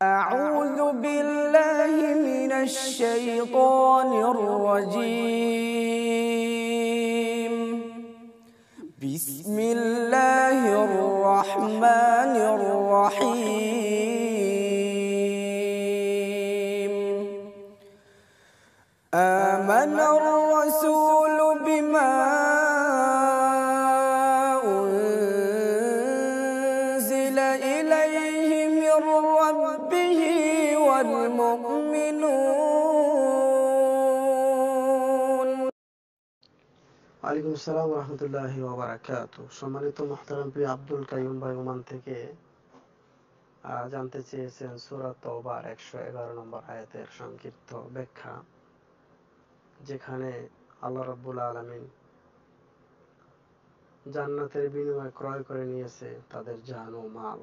أعوذ بالله من الشيطان الرجيم بسم الله الرحمن الرحيم آمن الرسول بما أنزل إليه من ربه والمؤمنون ওয়ালাইকুম আসসালাম ওয়া রাহমাতুল্লাহি ওয়া বারাকাতুহু। সম্মানিত মুহতারাম প্রিয় আব্দুল কাইয়ুম ভাই ওমান থেকে জানতে চেয়েছেন সূরা তাওবার 111 নম্বর আয়াতের সংক্ষিপ্ত ব্যাখ্যা, যেখানে আল্লাহ রাব্বুল আলামিন জান্নাতের বিনিময়ে ক্রয় করে নিয়েছে তাদের জান ও মাল।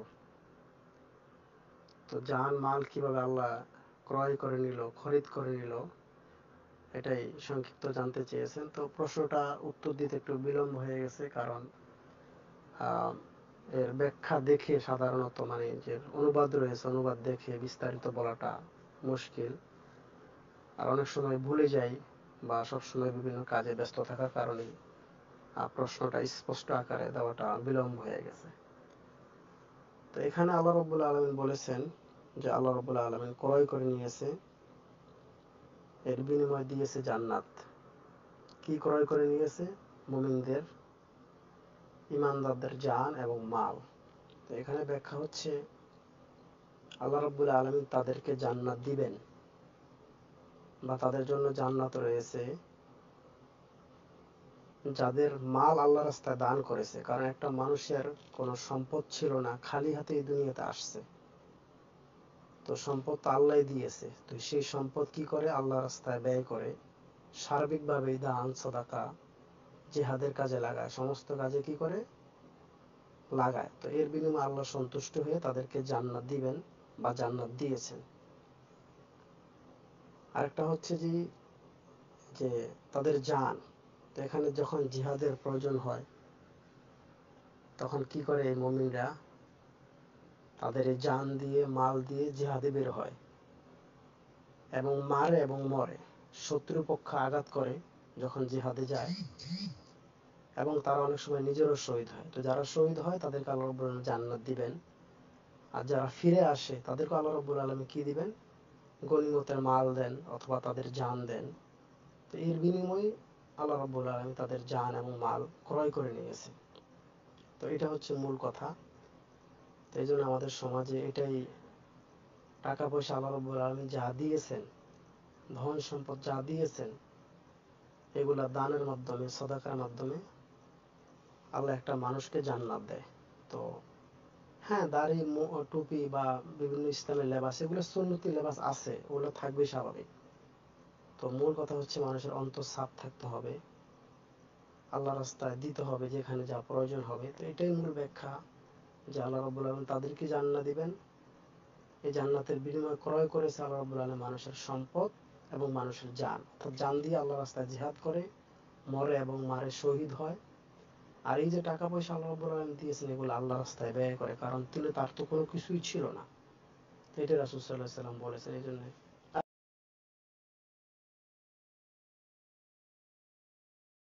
তো জান মাল কিভাবে আল্লাহ ক্রয় করে নিল, খরিদ করে নিল, এটাই সংক্ষিপ্ত জানতে চেয়েছেন। তো প্রশ্নটা উত্তর দিতে একটু বিলম্ব হয়ে গেছে, কারণ এর ব্যাখ্যা দেখে সাধারণত যে অনুবাদ রয়েছে, অনুবাদ দেখে বিস্তারিত বলাটা মুশকিল, আর অনেক সময় ভুলে যাই বা সবসময় বিভিন্ন কাজে ব্যস্ত থাকার কারণে প্রশ্নটা স্পষ্ট আকারে দেওয়াটা বিলম্ব হয়ে গেছে। তো এখানে আল্লাহ রাব্বুল আলামিন বলেছেন যে আল্লাহ রাব্বুল আলামিন ক্রয় করে নিয়েছে, এর বিনিময়ে দিয়েছে জান্নাত। কি ক্রয় করে নিয়েছে? মুমিনদের, ঈমানদারদের জান এবং মাল। তো এখানে ব্যাখ্যা হচ্ছে আল্লাহ রাব্বুল আলামিন তাদেরকে জান্নাত দিবেন বা তাদের জন্য জান্নাত রয়েছে যাদের মাল আল্লাহর রাস্তায় দান করেছে। কারণ একটা মানুষের কোনো সম্পদ ছিল না, খালি হাতে এই দুনিয়াতে আসছে, তো সম্পদ তো আল্লাহই দিয়েছে। তো সেই সম্পদ কি করে? আল্লাহর রাস্তায় ব্যয় করে, সার্বিকভাবে দান, সাদাকা, জিহাদের কাজে লাগায়, সমস্ত কাজে কি করে? লাগায়। তো এর বিনিময়ে আল্লাহ সন্তুষ্ট হয়ে তাদেরকে জান্নাত দিবেন বা জান্নাত দিয়েছেন। আরেকটা হচ্ছে যে তাদের জান। তো এখানে যখন জিহাদের প্রয়োজন হয় তখন কি করে এই মুমিনরা? তাদের এই জান দিয়ে, মাল দিয়ে জিহাদে বের হয় এবং মারে এবং মরে, শত্রুপক্ষ আঘাত করে যখন জিহাদে যায়, এবং তারা অনেক সময় নিজেরও শহীদ হয়। তো যারা শহীদ হয় তাদেরকে আল্লাহ রাব্বুল আলামিন জান্নাত দিবেন, আর যারা ফিরে আসে তাদেরকে আল্লাহ রাব্বুল আলামিন কি দিবেন? গনিমতের মাল দেন অথবা তাদের জান দেন। তো এর বিনিময়ে আল্লাহ রাব্বুল আলামিন তাদের জান এবং মাল ক্রয় করে নিয়েছে। তো এটা হচ্ছে মূল কথা। তো এই জন্য আমাদের সমাজে এটাই, টাকা পয়সা আল্লাহ রাব্বুল আলামিন যা দিয়েছেন, ধন সম্পদ যা দিয়েছেন, এগুলা দানের মাধ্যমে, সাদাকার মাধ্যমে আল্লাহ একটা মানুষকে জান্নাত দেয়। তো হ্যাঁ, দাড়ি, টুপি বা বিভিন্ন ইসলামের লেবাস, এগুলো সুন্নতি লেবাস আছে, ওগুলো থাকবে স্বাভাবিক। তো মূল কথা হচ্ছে মানুষের অন্তর সাফ থাকতে হবে, আল্লাহ রাস্তায় দিতে হবে যেখানে যা প্রয়োজন হবে। তো এটাই মূল ব্যাখ্যা, যে আল্লাহ রাব্বুল আলামিন তাদেরকে জান্নাত দিবেন। এই জান্নাতের বিনিময়ে ক্রয় করেছে আল্লাহ রাব্বুল আলামিন মানুষের সম্পদ এবং মানুষের জান। অর্থাৎ জান দিয়ে আল্লাহ রাস্তায় জিহাদ করে, মরে এবং মারে, শহীদ হয়। আর এই যে টাকা পয়সা আল্লাহ রাব্বুল আলামিন দিয়েছেন, এগুলো আল্লাহ রাস্তায় ব্যয় করে, কারণ তার তো কোনো কিছুই ছিল না। এটা রাসূল সাল্লাল্লাহু আলাইহি ওয়াসাল্লাম বলেছেন। এই জন্য